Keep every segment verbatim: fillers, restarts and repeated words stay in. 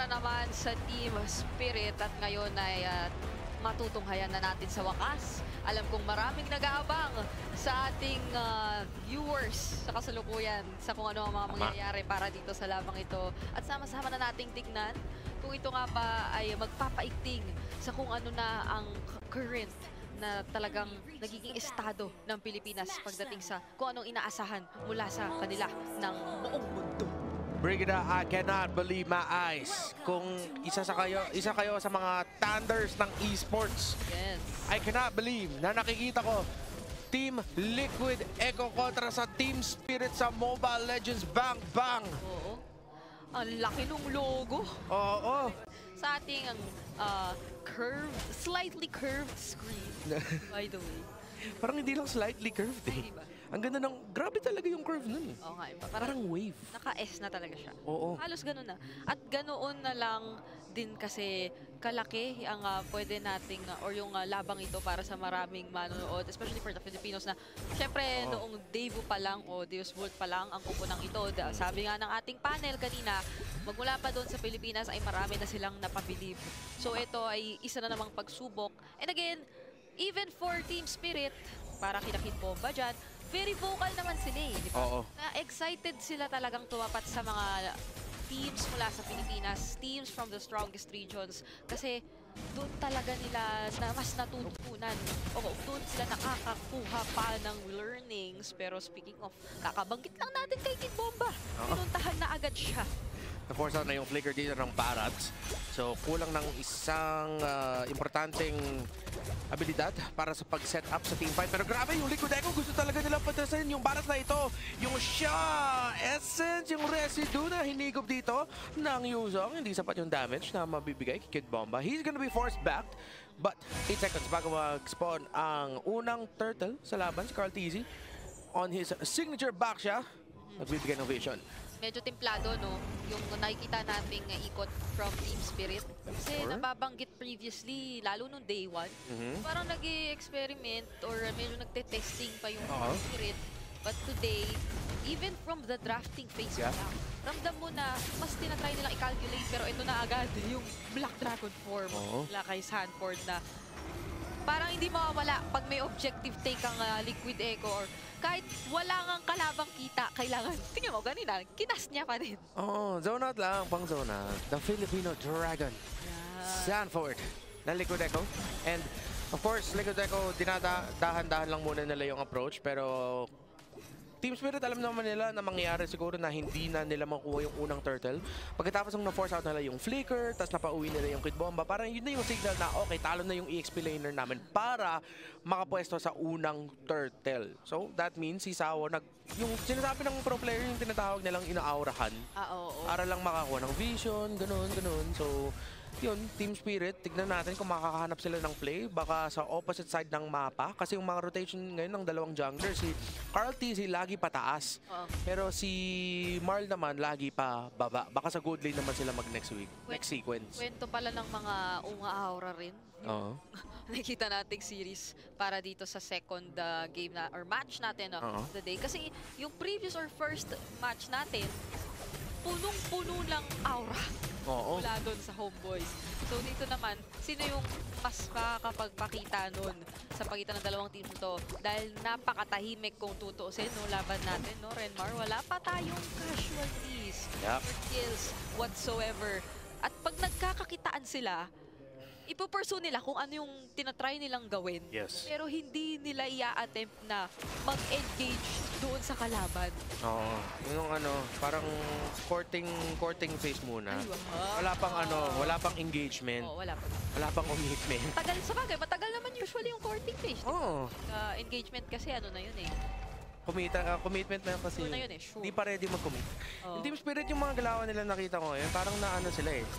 naman sa Team Spirit at ngayon ay uh, matutunghayan na natin sa wakas. Alam kong maraming nag-aabang sa ating uh, viewers sa kasalukuyan sa kung ano ang mga mangyayari para dito sa labang ito. At sama-sama na nating tignan kung ito nga ba ay magpapaigting sa kung ano na ang current na talagang nagiging estado ng Pilipinas pagdating sa kung anong inaasahan mula sa kanila ng buong mundo. Brigida, I cannot believe my eyes. Kung isa sa kayo, isa kayo sa mga thunders ng esports. Yes. I cannot believe na nakikita ko Team Liquid Echo kontra sa Team Spirit sa Mobile Legends Bang Bang. Oo. Ang laki ng logo. Oo. Sa ating uh, curved, slightly curved screen, by the way. Parang hindi lang slightly curved eh. Diba? Ang ganda ng, grabe talaga yung curve nun. Oo nga, iba. Parang, parang wave. Naka-S na talaga siya. Oo. Halos ganun na. At ganoon na lang din kasi kalaki ang uh, pwede nating, uh, or yung uh, labang ito para sa maraming manonood, especially for the Filipinos na, syempre, oh. noong debut pa lang o Deus Vult pa lang ang kupunang ito. Sabi nga ng ating panel kanina, magmula pa doon sa Pilipinas ay marami na silang napabilib. So ito ay isa na namang pagsubok. And again, even for Team Spirit, para kina Kid Bomba dyan, very vocal naman sila eh, di ba? Oo. Na excited sila talagang tumapat sa mga teams mula sa Pilipinas, teams from the strongest regions. Kasi doon talaga nila na mas natutunan. O doon sila nakakakuha pa ng learnings. Pero speaking of, kakabanggit lang natin kay Kid Bomba. Pinuntahan na agad siya. Na-force out na yung flicker dito ng Barats. So, kulang ng isang uh, importanteng abilidad para sa pag-set up sa team fight. Pero grabe, yung Liquid Echo gusto talaga nilang patrasin yung Barats na ito. Yung Sha Essence, yung residue na hinigop dito ng Yuzong. Hindi sapat yung damage na mabibigay kay Kid Bomba. He's gonna be forced back. But eight seconds bago mag-spawn ang unang turtle sa laban, si Carl T Z. On his signature back siya, nagbibigay ng vision. Medyo templado, no? Yung nakikita nating uh, ikot from Team Spirit. Kasi sure. nababanggit previously, lalo nung day one, mm-hmm. parang nag-i-experiment or medyo nagte-testing pa yung uh -huh. Spirit. But today, even from the drafting phase yeah. lang, ramdam mo na mas tinatry nilang i-calculate pero ito na agad yung Black Dragon form uh -huh. nila kay Sanford na parang hindi mawawala pag may objective take ang uh, Liquid Echo or kahit wala ngang kalabang kita, kailangan, tingnan mo, ganina, kinas niya pa din. Oo, oh, zone out lang, pang zone out. The Filipino Dragon, yeah. Sanford, na Liquid Echo. And of course, Liquid Echo, dinadahan-dahan lang muna nila yung approach, pero Team Spirit, alam naman nila na mangyayari siguro na hindi na nila makuha yung unang turtle. Pagkatapos ng na-force out nila yung flicker, tapos napauwi nila yung Kid Bomba, parang yun na yung signal na okay, talo na yung E X P laner namin para makapwesto sa unang turtle. So that means si Sao, nag, yung sinasabi ng pro player, yung tinatawag nilang ina-aurahan. Ah, oo, oo. Para lang makakuha ng vision, ganun, ganun. So yun, Team Spirit, tignan natin kung makakahanap sila ng play. Baka sa opposite side ng mapa. Kasi yung mga rotation ngayon ng dalawang jungler, si Carl T Z lagi pataas. Uh -oh. Pero si Marl naman lagi pa baba. Baka sa good lane naman sila mag next week. Kwento, next sequence. Kwento pala ng mga unga aura rin. Oo. Uh -huh. Nakikita nating series para dito sa second uh, game na or match natin uh, uh -huh. the day. Kasi yung previous or first match natin, punong-puno lang aura. Oo. Mula doon sa Homeboys. So dito naman, sino yung mas makakapagpakita nun sa pagitan ng dalawang teams ito? Dahil napakatahimik kung tutuusin no laban natin, no Renmar, wala pa tayong casualties yep. or kills whatsoever. At pag nagkakakitaan sila, ipupursue nila kung ano yung tinatry nilang gawin. Yes. Pero hindi nila i-attempt na mag-engage doon sa kalaban. Oo. Yung ano, parang courting courting phase muna. Ay, wala pang ano, wala pang engagement. Oo, wala pa. Wala pang commitment. Tagal sa bagay, matagal naman usually yung courting phase. Oo. Uh, engagement kasi ano na yun eh. Kumita, uh, commitment na yun kasi. Sure na yun eh, sure. Hindi pa ready mag-commit. Oh. Yung Team Spirit, yung mga galawan nila nakita ko ngayon, parang naano sila eh.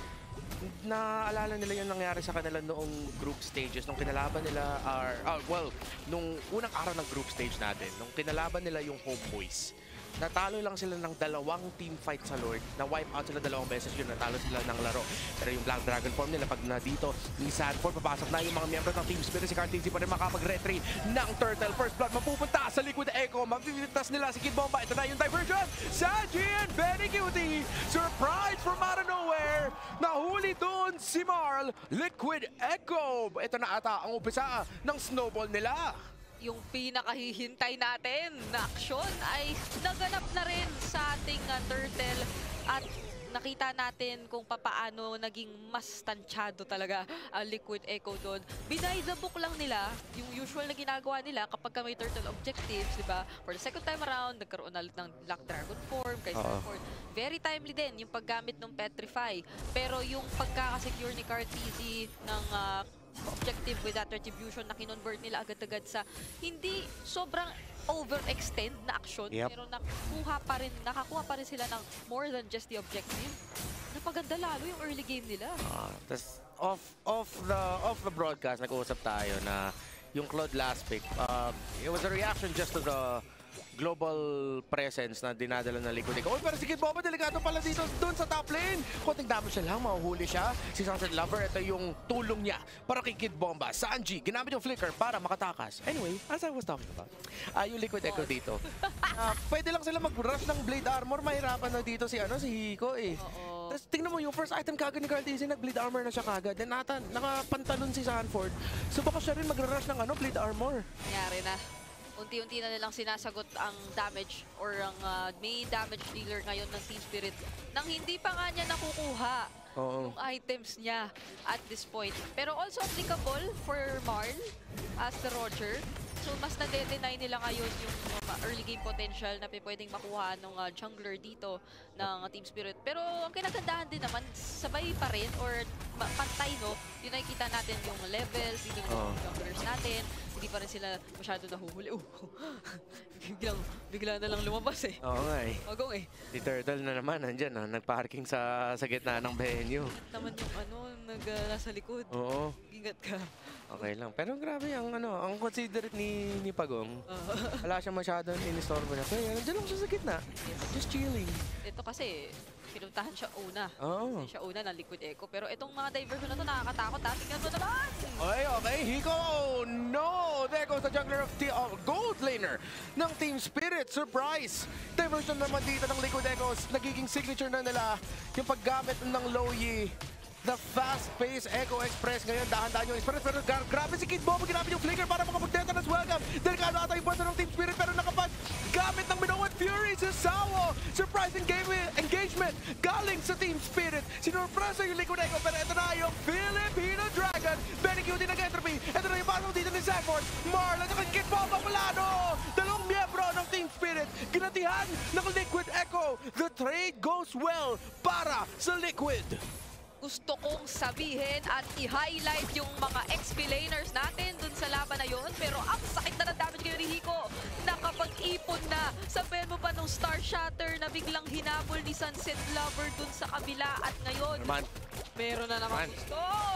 Naaalala nila yung nangyari sa kanila noong group stages, nung kinalaban nila, are, uh, well, nung unang araw ng group stage natin, nung kinalaban nila yung Homeboys. Natalo lang sila ng dalawang team fight sa Lord. Na-wipe out sila dalawang beses yun. Natalo sila ng laro. Pero yung Black Dragon form nila, pag na dito, ni Sanford, papasok na yung mga miyembro ng Team Spirit. Si Carl T Z pa rin makapag-retry ng Turtle. First blood, mapupunta sa Liquid Echo. Mapipitas nila si Kid Bomba. Ito na yung diversion. Saji and Benny Cutie. Surprise from out of nowhere. Nahu Ready doon si Marl. Liquid Echo. Ito na ata ang umpisa ng snowball nila. Yung pinakahihintay natin na aksyon ay naganap na rin sa ating uh, turtle at nakita natin kung papaano naging mas tansyado talaga ang Liquid Echo doon. Binay the book lang nila, yung usual na ginagawa nila kapag ka may turtle objectives, di ba? For the second time around, nagkaroon na ulit ng Black Dragon form, kay Oo. Starford. Very timely din yung paggamit ng Petrify. Pero yung pagkakasecure ni Carteezy ng uh, objective with that retribution na kinonvert nila agad-agad sa hindi sobrang overextend na aksyon, Yep. pero nakuha pa rin, nakakuha pa rin sila ng more than just the objective. Napaganda lalo yung early game nila. Ah, tas off off the off the broadcast nag-uusap tayo na yung Claude last pick, uh, it was a reaction just to the global presence na dinadala ng Liquid Echo. Oh, pero si Kid Bomba, delikado pala dito doon sa top lane. Konting damage siya lang, mahuhuli siya. Si Sunset Lover, ito yung tulong niya para kay Kid Bomba. Sanji, ginamit yung flicker para makatakas. Anyway, as I was talking about, uh, yung Liquid Echo dito. Uh, pwede lang sila mag-rush ng Blade Armor. Mahirapan na dito si, ano, si Hiko eh. Oo. Tapos tingnan mo yung first item kagad ni Carteezy, nag-Blade Armor na siya kagad. Then nata, nakapantalon si Sanford. So baka siya rin mag-rush ng ano, Blade Armor. Nangyari na. Unti-unti na nilang sinasagot ang damage or ang uh, main damage dealer ngayon ng Team Spirit nang hindi pa nga niya nakukuha Oo. yung items niya at this point. Pero also applicable for Marl as the Roger. So mas na-deny nila ngayon yung uh, early game potential na pwedeng makuha ng uh, jungler dito ng uh, Team Spirit. Pero ang kinagandahan din naman, sabay pa rin or ma- pantay, no? Yung nakikita natin yung levels, dito yung Oo. junglers natin. Hindi pa rin sila masyado nahuhuli. Uh, biglang, bigla na lang lumabas eh. Oo nga eh. Magong eh. Si Turtle na naman, nandyan, oh, nagparking sa, sa gitna ng venue. Naman yung ano, nag, uh, nasa likod. Oo, Ingat ka. okay lang. Pero grabe ang ano, ang considerate ni, ni Pagong. Uh, Wala siya masyadong inistorbo na. Kaya nandiyan lang siya sa gitna. Just chilling. ito kasi, pinuntahan siya una. Oo. Hindi siya una ng Liquid Echo. Pero itong mga diversion na to nakakatakot. Ha? Tingnan mo naman! Okay, okay. Hiko! No! There goes the jungler of the uh, gold laner ng Team Spirit. Surprise! Diversion naman dito ng Liquid Echoes. Nagiging signature na nila yung paggamit ng Loyi. The fast-paced Echo Express ngayon. Dahan-dahan yung Express. Pero gra grabe si Kid Bobo. Ginamit yung flicker para makapag-tetanus. Welcome. Delikado ata yung pwesto ng Team Spirit. Pero nakapag-gamit ng Minoan Fury sa Sawo. Surprising game engagement galing sa Team Spirit. Sinurpresa yung Liquid Echo. Pero ito na yung Filipino Dragon. Benny Cutie nag-entropy. Ito na yung pasok dito ni Sanford. Marlon at Kid Bobo Mulano. Dalawang miyembro ng Team Spirit. Ginatihan ng Liquid Echo. The trade goes well para sa Liquid. Gusto kong sabihin at i-highlight yung mga X P laners natin dun sa laban na yun. Pero ang sakit na ng damage kayo ni Hiko. Nakapag-ipon na. Sabihin mo pa nung Star Shatter na biglang hinabol ni Sunset Lover dun sa kabila. At ngayon, Naman. meron na naman Man. gusto.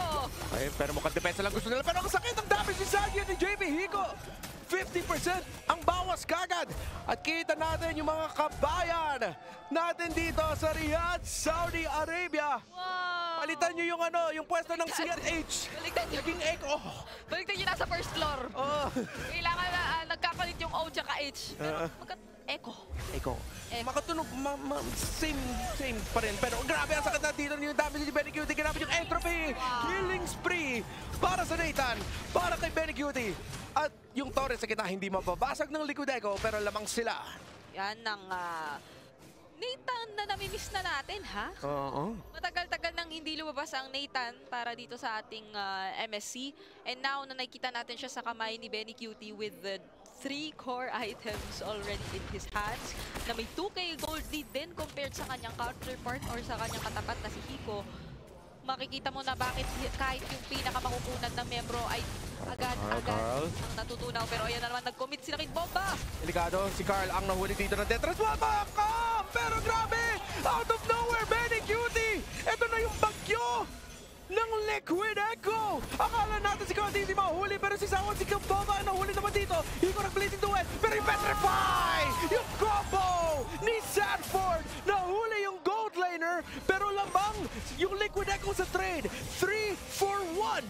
Ay, pero mukhang depensa lang gusto nila. Pero ang sakit ang damage ni Sanji at ni J P Hiko. fifty percent ang bawas kagad. At kita natin yung mga kabayan natin dito sa Riyadh, Saudi Arabia. Wow! Palitan nyo yung ano, yung pwesto ng C R H. Baligtad nyo. Naging Echo. Baligtad nyo nasa first floor. Oh. Kailangan na uh, nagkapalit yung O tsaka H. Pero Uh. magka Echo. Echo. Echo. Makatunog, ma ma same, same pa rin. Pero grabe ang sakit na dito yung damage ni Benny Cutie. Ginamit yung entropy. Wow. Killing spree para sa Nathan. Para kay Benny Cutie. At yung Torres sa kita hindi mababasag ng Liquid Echo pero lamang sila. Yan ang uh, Nathan na namimiss na natin, ha? Oo. Matagal-tagal nang hindi lumabas ang Nathan para dito sa ating uh, M S C. And now na nakikita natin siya sa kamay ni Benny Cutie with the three core items already in his hands na may two K gold lead din compared sa kanyang counterpart or sa kanyang katapat na si Hiko. Makikita mo na bakit kahit yung pinakamakukunan na membro ay agad-agad Carl. ang natutunaw. Pero ayan na naman, nag-commit sila kay Bomba. Delikado, si Carl ang nahuli dito ng Tetras. Wabak! Ah, pero grabe! Out of nowhere, Benny Cutie! Ito na yung bagyo ng Liquid Echo! Akala natin si Carl hindi mahuli, pero si Sawan, si Boba ang nahuli naman dito. Hiko nag-bleeding to it, pero yung Petrify! Yung combo ni Sanford! Nahuli yung gold laner, pero lamang yung Liquid Echo sa trade. three for one!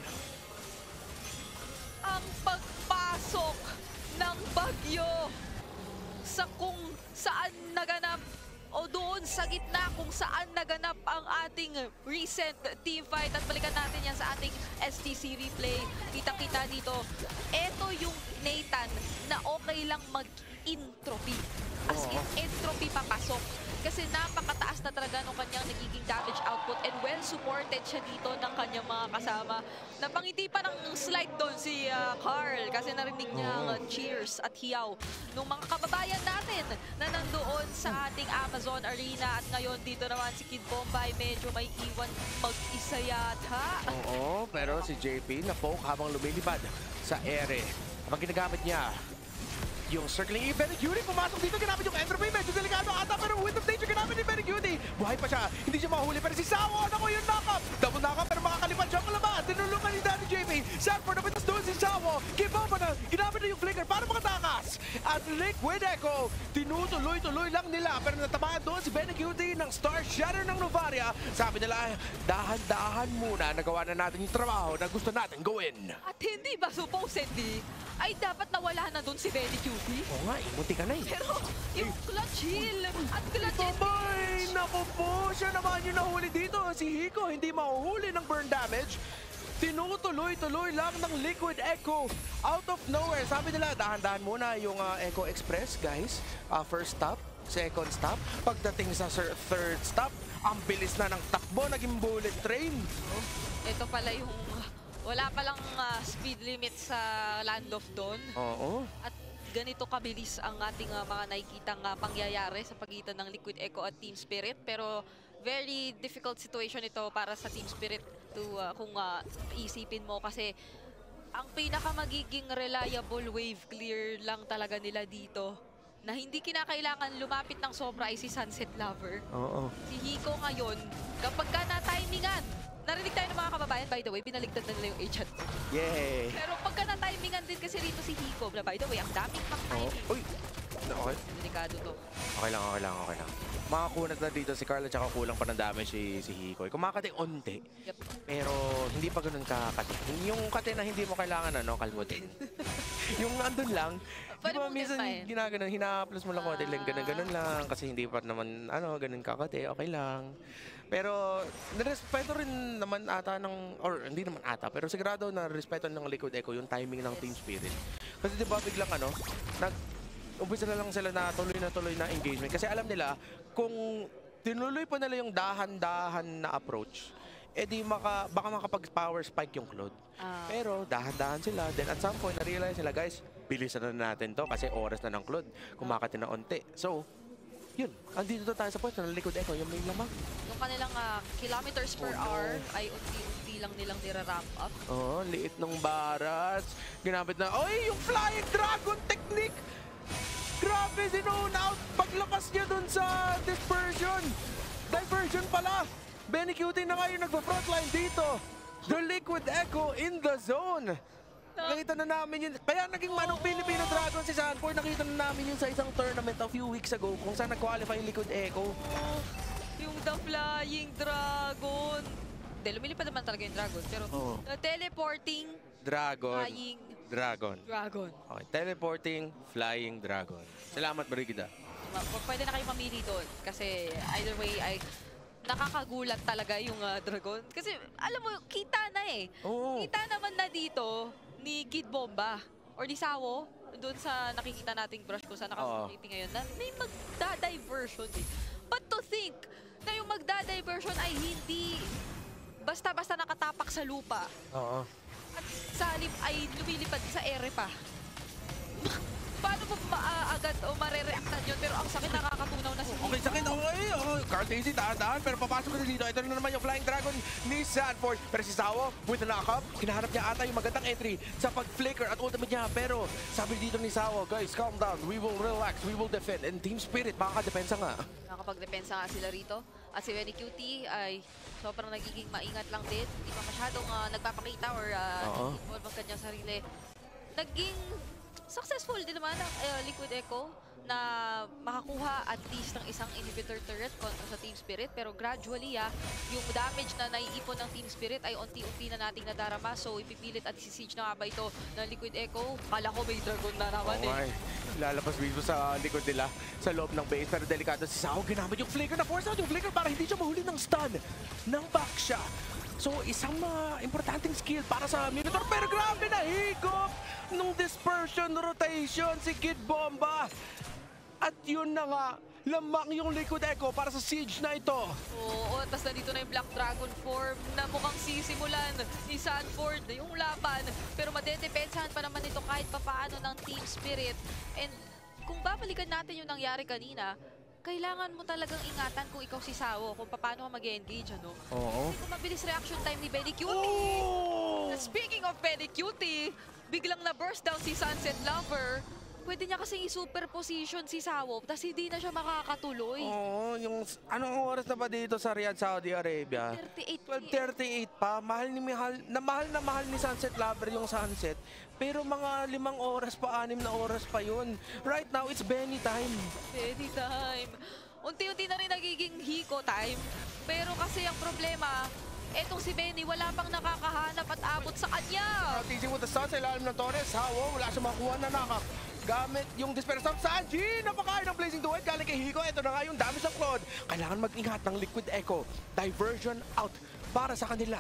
Ang pagpasok ng bagyo sa kung saan naganap o doon sa gitna kung saan naganap ang ating recent team fight. At balikan natin yan sa ating S T C replay. Kita-kita dito, eto yung Nathan na okay lang mag-entropy. As in, entropy papasok. Kasi napakataas na talaga nung kanyang nagiging damage output and well supported siya dito ng kanyang mga kasama. Napangiti pa ng slide doon si uh, Carl kasi narinig niya ang uh, cheers at hiyaw nung mga kababayan natin na nandoon sa ating Amazon Arena. At ngayon dito naman si Kid Bombay medyo may iwan mag-isa yata. Oo, pero si J P na poke habang lumilipad sa ere. Habang ginagamit niya yung circling E, Benecuity pumasok dito, ginamit yung entropy, medyo delikado ata, pero with of danger ginamit ni Benecuity. Buhay pa siya, hindi siya mahuli, pero si Sawo, naku yung knock-up. Double knock-up, pero makakalipad siya palabas. Tinulungan ni Danny J P. Sanford, napitas doon si Sawo. Kiboba na, ginamit na yung flicker para makatakas. At Liquid Echo, tinutuloy-tuloy lang nila, pero natamaan doon si Benecuity ng Star Shatter ng Novaria. Sabi nila, dahan-dahan muna, nagawa na natin yung trabaho na gusto natin gawin. At hindi ba supposedly ay dapat nawala na doon si Benecuity? Oo nga, imunti ka na eh. Pero yung clutch heal at clutch heal. Babay! Naku po, siya naman yung nahuli dito. Si Hiko hindi mahuhuli ng burn damage. Tinutuloy-tuloy lang ng Liquid Echo out of nowhere. Sabi nila, dahan-dahan muna yung uh, Echo Express, guys. Uh, first stop, second stop. Pagdating sa third stop, ang bilis na ng takbo, naging bullet train. Oh, ito pala yung wala palang uh, speed limit sa Land of Dawn. Oo. At ganito kabilis ang ating uh, mga nakikitang uh, pangyayari sa pagitan ng Liquid Echo at Team Spirit. Pero very difficult situation ito para sa Team Spirit to uh, kung uh, isipin mo kasi ang pinaka magiging reliable wave clear lang talaga nila dito na hindi kinakailangan lumapit ng sobra ay si Sunset Lover. Oo. Si Hiko ngayon, kapag ka na-timingan, narinig tayo ng mga kababayan, by the way, binaligtad na nila yung agent. Yay! Pero pagka na-timingan din kasi rito si Hiko, na by the way, ang daming Oo. pang-timing. Uy! Okay. Delikado to. Okay lang, okay lang, okay lang. Makakunat na dito si Carla tsaka kulang pa ng damage si, si Hikoy. Kumakati onti, Yep. pero hindi pa ganun kakati. Yung kate na hindi mo kailangan ano, kalmutin. Yung andun lang, di Pwede ba mong minsan testahin. ginaganon, hina-plus mo lang konti lang, Ah. ganun-ganun lang. Kasi hindi pa naman, ano, ganun kakati, okay lang. Pero, nirespeto rin naman ata ng, or hindi naman ata, pero sigurado na respeto ng Liquid Echo yung timing ng Yes. Team Spirit. Kasi di ba biglang ano, nag, umpisa na lang sila na tuloy na tuloy na engagement. Kasi alam nila, kung tinuloy pa nila yung dahan-dahan na approach, eh di maka, baka makapag-power spike yung Claude. Ah. Pero dahan-dahan sila. Then at some point, na-realize sila, guys, bilisan na natin to kasi oras na ng Claude. Kumakati na onti. So, yun. Andito na tayo sa point na Liquid Echo, yung may lamang. Yung kanilang uh, kilometers per Oh, no. hour ay unti-unti lang nilang nire-ramp up. Oo, oh, liit ng barats. Ginamit na, oy, yung Flying Dragon technique! Grabe, zone out! Paglakas niya dun sa dispersion! Diversion pala! Benecuity na ngayon nagpa-frontline dito! The Liquid Echo in the zone! Nakita na namin yun. Kaya naging manong Filipino Dragon si Sanford. Nakita na namin yun sa isang tournament a few weeks ago kung saan nag-qualify yung Liquid Echo. Oh, yung The Flying Dragon. Hindi, lumilipad naman talaga yung Dragon. Pero Oo. the teleporting Dragon. Flying Dragon. Dragon. Okay, teleporting Flying Dragon. Salamat, Brigida. Ma- p- Pwede na kayo mamili doon. Kasi either way ay nakakagulat talaga yung uh, Dragon. Kasi alam mo, kita na eh. Oo. Kita naman na dito ni Kid Bomba or ni Sawo doon sa nakikita nating brush ko sa naka-flipping ngayon na may magda-diversion eh. But to think na yung magda-diversion ay hindi basta-basta nakatapak sa lupa Oo. at sa halip ay lumilipad sa ere pa. Paano mo maaagad o marereactan yun? Pero ang sakit nakakatunaw na si Okay, sakit. Okay, oh, Carl Daisy, dahan-dahan. Pero papasok na dito. Ito na naman yung Flying Dragon ni Sanford. Pero si Sawo, with the knock-up, hinahanap niya ata yung magandang entry sa pag-flicker at ultimate niya. Pero sabi dito ni Sawo, guys, calm down. We will relax. We will defend. And Team Spirit, makakadepensa nga. Nakapagdepensa nga sila rito. At si Benecuity ay sobrang nagiging maingat lang din. Hindi pa masyadong uh, nagpapakita or uh, Oo. involve ang kanyang sarili. Naging successful din naman ang uh, Liquid Echo na makakuha at least ng isang inhibitor turret kontra sa Team Spirit. Pero gradually, ah, yung damage na naiipon ng Team Spirit ay unti-unti na nating nadarama. So, ipipilit at si-siege na nga ba ito ng Liquid Echo? Kala ko may Dragon na naman Oh eh. my. Lalabas mismo sa likod nila sa loob ng base. Pero delikado si Sao. Ginamit yung flicker na force out yung flicker para hindi siya mahuli ng stun ng back siya. So, isang uh, importanteng skill para sa Minotaur. Pero grabe na higop nung dispersion rotation si Kid Bomba. At yun na nga, lamang yung Liquid Echo para sa siege na ito. Oo, tapos nandito na yung Black Dragon form na mukhang sisimulan ni Sanford yung laban. Pero madedepensahan pa naman ito kahit papaano ng Team Spirit. And kung babalikan natin yung nangyari kanina, kailangan mo talagang ingatan kung ikaw si Sao, kung paano ka mag-engage, ano? Oo. Kasi kung mabilis reaction time ni Benny Cutie. Oh! Speaking of Benny Cutie, biglang na-burst down si Sunset Lover. Pwede niya kasing i-superposition si Sao, tapos hindi na siya makakatuloy. Oo, yung anong oras na ba dito sa Riyadh, Saudi Arabia? thirty-eight twelve thirty-eight pa, mahal ni mahal, na mahal na mahal ni Sunset Lover yung sunset. Pero mga limang oras pa, anim na oras pa yun. Right now, it's Benny time. Benny time. Unti-unti na rin nagiging Hiko time. Pero kasi ang problema, etong si Benny, wala pang nakakahanap at abot sa kanya. Teasing with the sun sa ilalim ng Torres. Hawo, wala siya makuha na nakak. Gamit yung disperse of Sanji. Napakain ng Blazing Duet galing kay Hiko. Ito na nga yung damage ng Claude. Kailangan mag-ingat ng Liquid Echo. Diversion out para sa kanila.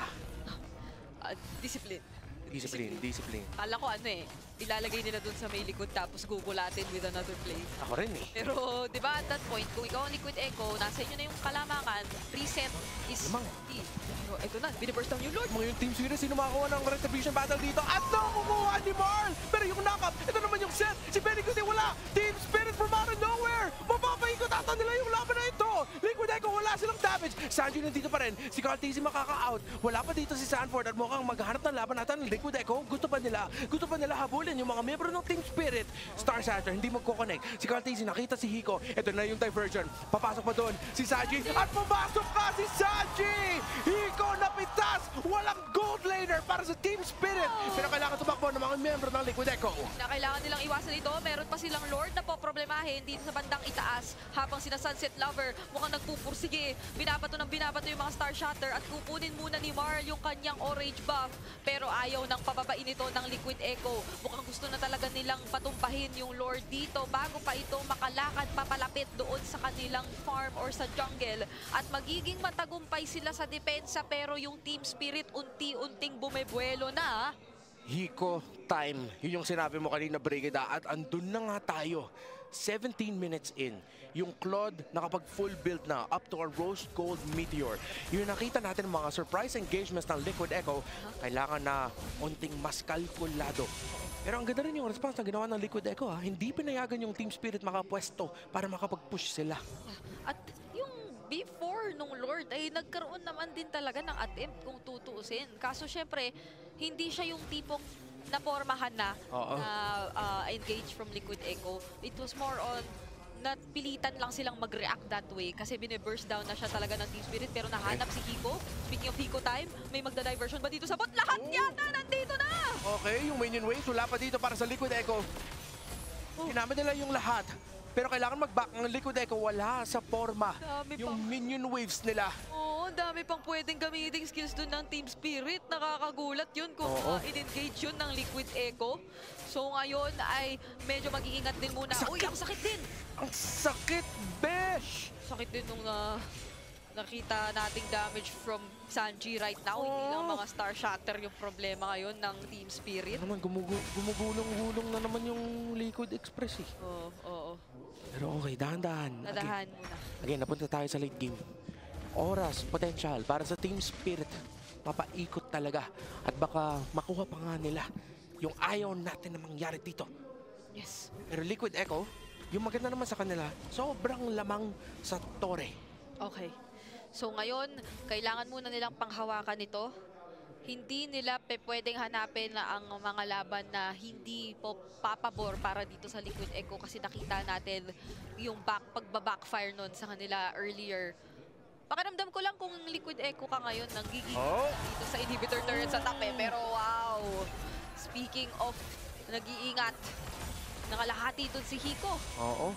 Uh, discipline. Discipline, discipline. Kala ko ano eh, ilalagay nila dun sa may likod tapos gugulatin with another play. Ako rin eh. Pero, di ba, at that point, kung ikaw ang Liquid Echo, nasa inyo na yung kalamangan, reset is Lamang. key. Pero ito na, biniburst down yung Lord. Mga yung Team Series, sino makakuha ng retribution battle dito? At nakukuha ni Marl! Pero yung knock-up, ito naman yung set. Si Benny Cutie wala. Team Spirit from out of nowhere. Mapapaikot ata nila yung laban na ito. Liquid Echo, wala silang damage. Sanji nandito pa rin. Si Carl Tizzy makaka-out. Wala pa dito si Sanford at mukhang maghanap ng laban natin ng Liquid Echo. Gusto pa nila. Gusto pa nila habulin yung mga miyembro ng Team Spirit. Star Satter, hindi magkoconnect. Si Carl Tizzy nakita si Hiko. Ito na yung diversion. Papasok pa doon si Sanji. At pumasok pa si Sanji! Hiko napitas! Walang gold laner para sa Team Spirit. Pero kailangan tumakbo ng mga miyembro ng Liquid Echo. Na kailangan nilang iwasan ito, meron pa silang Lord na poproblemahin dito sa bandang itaas habang sina Sunset Lover mukhang nagpupursige. Binabato ng binabato yung mga Star Shatter at kukunin muna ni Mar yung kanyang orange buff. Pero ayaw ng pababain ito ng Liquid Echo. Mukhang gusto na talaga nilang patumpahin yung Lord dito bago pa ito makalakad papalapit doon sa kanilang farm or sa jungle. At magiging matagumpay sila sa depensa pero yung Team Spirit unti-unting bumebuelo na. Hiko time. Yun yung sinabi mo kanina, Brigida. At andun na nga tayo. seventeen minutes in. Yung Claude nakapag full build na up to a Rose Gold Meteor. Yung nakita natin mga surprise engagements ng Liquid Echo, kailangan na unting mas kalkulado. Pero ang ganda rin yung response na ginawa ng Liquid Echo. Ha? Hindi pinayagan yung Team Spirit makapwesto para makapag-push sila. At yung before nung Lord ay nagkaroon naman din talaga ng attempt kung tutuusin. Kaso syempre, hindi siya yung tipong napormahan na Oo. na uh, engage from Liquid Echo. It was more on napilitan lang silang mag-react that way kasi bine-burst down na siya talaga ng Team Spirit pero nahanap si Hiko. Speaking of Hiko time, may magda-diversion ba dito sa bot? Lahat Oh. yata nandito na! Okay, yung minion waves wala pa dito para sa Liquid Echo. Oh. Ginamit nila yung lahat. Pero kailangan mag-back ng Liquid Echo, wala sa forma. Dami Yung pang- minion waves nila. Oo, ang dami pang pwedeng gamitin skills dun ng Team Spirit. Nakakagulat yun kung Oo. uh, in-engage yun ng Liquid Echo. So ngayon ay medyo mag-iingat din muna. Sakit. Uy, ang sakit din! Ang sakit, besh! Sakit din nung na nakita nating damage from Sanji right now. Hindi lang Oo. mga Star Shatter yung problema ngayon ng Team Spirit. Ano naman, gumugu gumugulong-gulong na naman yung Liquid Express eh. Oo, oo. Pero okay, dahan-dahan. Nadahan muna. Again, napunta tayo sa late game. Oras, potential para sa Team Spirit. Mapaikot talaga. At baka makuha pa nga nila yung ayaw natin na mangyari dito. Yes. Pero Liquid Echo, yung maganda naman sa kanila, sobrang lamang sa tore. Okay. So ngayon, kailangan muna nilang panghawakan ito. Hindi nila pe pwedeng hanapin na ang mga laban na hindi po papabor para dito sa Liquid Echo kasi nakita natin yung back pagba-backfire nun sa kanila earlier. Pakiramdam ko lang kung Liquid Echo ka ngayon nang gigigil Oh. dito sa inhibitor turret sa tape. Pero wow! Speaking of nag-iingat, nakalahati dun si Hiko. Oo.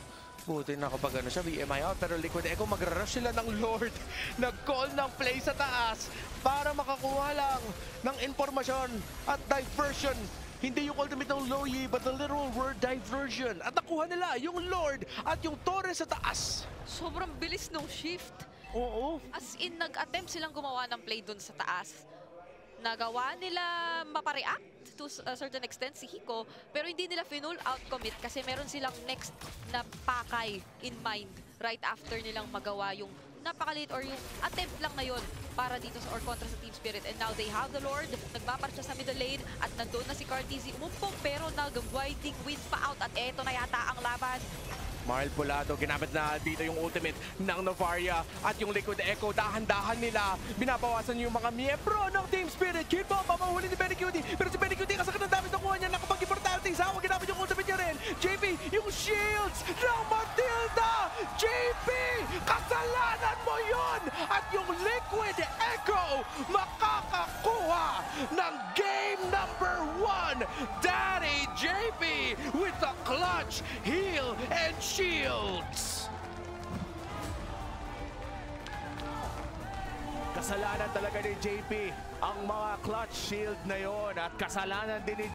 Buti na kapag ano siya, B M I out. Pero Liquid Echo, mag-rush sila ng Lord. Nag-call ng play sa taas para makakuha lang ng informasyon at diversion. Hindi yung ultimate ng Loyi, but the literal word diversion. At nakuha nila yung Lord at yung Torre sa taas. Sobrang bilis nung shift. Oo. As in, nag-attempt silang gumawa ng play dun sa taas. Nagawa nila mapareact to a certain extent si Hiko, pero hindi nila finull out commit kasi meron silang next na pakay in mind right after nilang magawa yung napakalit or yung attempt lang na yun para dito sa or kontra sa Team Spirit. And now they have the Lord, nagmapar siya sa middle lane at nandun na si Carteezy umumpong pero nag-winding wind pa out at eto na yata ang laban. Marl Pulado, ginamit na dito yung ultimate ng Novaria at yung Liquid Echo, dahan-dahan nila. Binabawasan yung mga miyembro ng Team Spirit. Kid Bomb, mamahuli ni Benny Cutie. Pero si Benny Cutie, kasakit ng damage nakuha niya. Nakapag-importante, isawa, ginamit yung ultimate niya rin. J P, yung shields ng Matilda! J P, kasalanan mo yun! At yung Liquid Echo, makakakuha ng game number one. Daddy J P with the clutch, heal, and shields. Kasalanan talaga ni J P ang mga clutch shield na yon at kasalanan din ni